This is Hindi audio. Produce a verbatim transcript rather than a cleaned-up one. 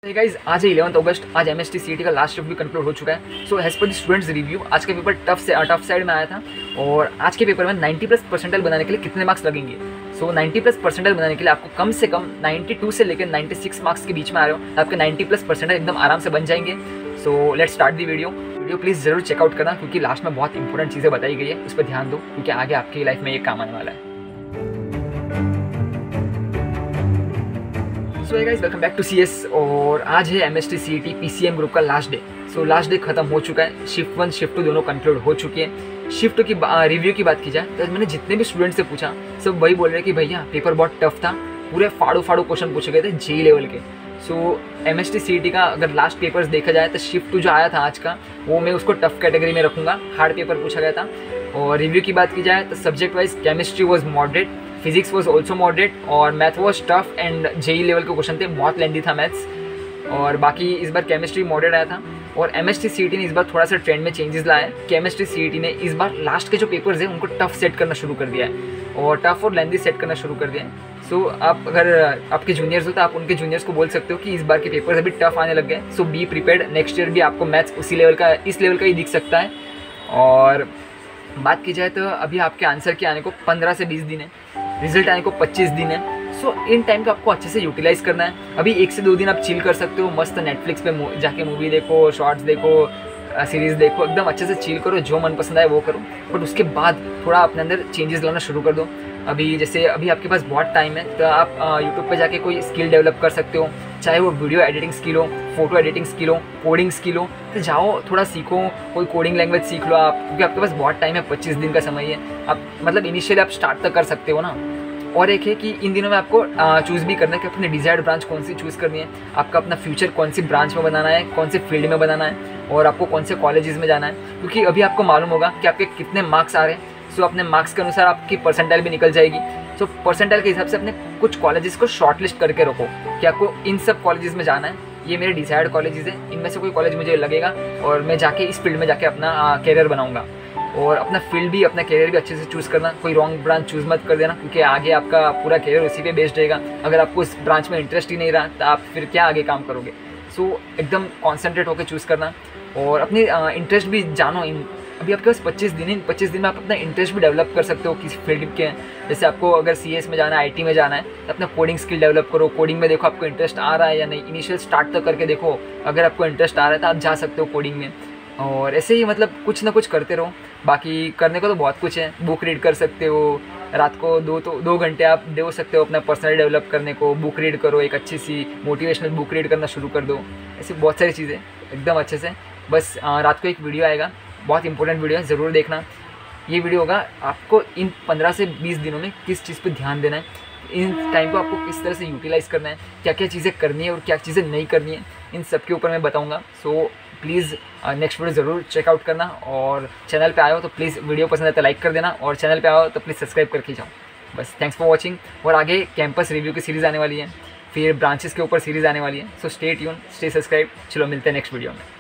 तो गाइज आज है इलेवंथ अगस्त। आज M S T C E T का लास्ट शिफ्ट भी कंप्लीट हो चुका है। So as per the students review आज का पेपर टफ से टफ साइड में आया था और आज के पेपर में नाइंटी प्लस परसेंटाइल बनाने के लिए कितने मार्क्स लगेंगे। सो नाइंटी प्लस परसेंटाइल बनाने के लिए आपको कम से कम नाइंटी टू से लेकर नाइंटी सिक्स मार्क्स के बीच में आ रहे हो, आपके नाइंटी प्लस परसेंटाइल एकदम आराम से बन जाएंगे। So let's start the video video please जरूर चेकआउट करना क्योंकि लास्ट में बहुत इंपॉर्टेंट चीज़ें बताई गई है, उस पर ध्यान दो क्योंकि आगे आपकी लाइफ में ये काम आने वाला है। So hey guys, welcome back to C S. और आज है M S T C E T P C M group का last day. So last day खत्म हो चुका है, शिफ्ट वन शिफ्ट टू दोनों कंक्लूड हो चुकी है। शिफ्ट की रिव्यू की बात की जाए तो मैंने जितने भी स्टूडेंट से पूछा सब वही बोल रहे कि भैया पेपर बहुत टफ था, पूरे फाड़ू फाड़ू क्वेश्चन पूछे गए थे जे लेवल के। So M S T C E T का अगर लास्ट पेपर्स देखा जाए तो शिफ्ट टू जो आया था आज का वो मैं उसको टफ कैटेगरी में रखूँगा, हार्ड पेपर पूछा गया था। और रिव्यू की बात की जाए तो subject wise chemistry was moderate, physics was also moderate और math was tough and JEE level के क्वेश्चन थे, बहुत लेंदी था मैथ्स। और बाकी इस बार केमिस्ट्री मॉडरेट आया था। और M S T C E T ने इस बार थोड़ा सा ट्रेंड में चेंजेस लाया है। केमिस्ट्री सी ई टी ने इस बार लास्ट के जो पेपर्स हैं उनको टफ सेट करना शुरू कर दिया है और टफ और लेंदी सेट करना शुरू कर दिया है। सो so, आप अगर आपके जूनियर्स हो तो आप उनके जूनियर्स को बोल सकते हो कि इस बार के पेपर्स अभी टफ आने लग गए। So be prepared, next year भी आपको मैथ्स उसी लेवल का इस लेवल का ही दिख सकता है। और बात की जाए तो अभी आपके आंसर के आने को पंद्रह से बीस दिन है, रिजल्ट आने को पच्चीस दिन है। सो so, इन टाइम को आपको अच्छे से यूटिलाइज करना है। अभी एक से दो दिन आप चिल कर सकते हो, मस्त नेटफ्लिक्स पे जाके मूवी देखो, शॉर्ट्स देखो, सीरीज़ देखो, एकदम अच्छे से चिल करो, जो मन पसंद आए वो करो। बट उसके बाद थोड़ा अपने अंदर चेंजेस लाना शुरू कर दो। अभी जैसे अभी आपके पास बहुत टाइम है तो आप यूट्यूब पे जाके कोई स्किल डेवलप कर सकते हो, चाहे वो वीडियो एडिटिंग स्किल हो, फोटो एडिटिंग स्किल हो, कोडिंग स्किल हो, तो जाओ थोड़ा सीखो, कोई कोडिंग लैंग्वेज सीख लो आप, क्योंकि आपके पास बहुत टाइम है, पच्चीस दिन का समय है। आप मतलब इनिशियली आप स्टार्ट तक कर सकते हो ना। और एक है कि इन दिनों में आपको चूज़ भी करना है कि अपनी डिजायर्ड ब्रांच कौन सी चूज़ करनी है, आपका अपना फ्यूचर कौन सी ब्रांच में बनाना है, कौन से फील्ड में बनाना है और आपको कौन से कॉलेजेस में जाना है। क्योंकि अभी आपको मालूम होगा कि आपके कितने मार्क्स आ रहे हैं। सो अपने मार्क्स के अनुसार आपकी परसेंटाइल भी निकल जाएगी। सो परसेंटाइल के हिसाब से अपने कुछ कॉलेजेस को शॉर्टलिस्ट करके रखो कि आपको इन सब कॉलेजेस में जाना है, ये मेरे डिसाइड कॉलेजेस हैं, इनमें से कोई कॉलेज मुझे लगेगा और मैं जाके इस फील्ड में जाके अपना कैरियर बनाऊंगा। और अपना फील्ड भी, अपना कैरियर भी अच्छे से चूज़ करना, कोई रॉन्ग ब्रांच चूज़ मत कर देना क्योंकि आगे आपका पूरा कैरियर उसी पे बेस्ड रहेगा। अगर आपको इस ब्रांच में इंटरेस्ट ही नहीं रहा तो आप फिर क्या आगे काम करोगे। सो so, एकदम कॉन्सेंट्रेट होकर चूज़ करना और अपनी इंटरेस्ट भी जानो। इन अभी आपके पास पच्चीस दिन है, पच्चीस दिन में आप अपना इंटरेस्ट भी डेवलप कर सकते हो किसी फील्ड के। जैसे आपको अगर सी एस में जाना है, आई टी में जाना है तो अपना कोडिंग स्किल डेवलप करो, कोडिंग में देखो आपको इंटरेस्ट आ रहा है या नहीं, इनिशियल स्टार्ट तक करके देखो, अगर आपको इंटरेस्ट आ रहा है तो आप जा सकते हो कोडिंग में। और ऐसे ही मतलब कुछ ना कुछ करते रहो। बाकी करने को तो बहुत कुछ है, बुक रीड कर सकते हो, रात को दो तो दो घंटे आप दे सकते हो अपना पर्सनल डेवलप करने को, बुक रीड करो, एक अच्छी सी मोटिवेशनल बुक रीड करना शुरू कर दो। ऐसी बहुत सारी चीज़ें एकदम अच्छे से। बस रात को एक वीडियो आएगा, बहुत इंपॉर्टेंट वीडियो है, ज़रूर देखना। ये वीडियो होगा आपको इन पंद्रह से बीस दिनों में किस चीज़ पर ध्यान देना है, इन टाइम को आपको किस तरह से यूटिलाइज़ करना है, क्या क्या चीज़ें करनी है और क्या चीज़ें नहीं करनी है, इन सब के ऊपर मैं बताऊँगा। सो प्लीज़ नेक्स्ट वीडियो ज़रूर चेकआउट करना। और चैनल पे आए हो तो प्लीज़ वीडियो पसंद है तो लाइक कर देना और चैनल पे आओ तो प्लीज़ सब्सक्राइब करके जाओ। बस थैंक्स फॉर वॉचिंग। और आगे कैंपस रिव्यू की सीरीज़ आने वाली है, फिर ब्रांचेस के ऊपर सीरीज़ आने वाली है। So stay tune, stay subscribe. चलो मिलते हैं नेक्स्ट वीडियो में।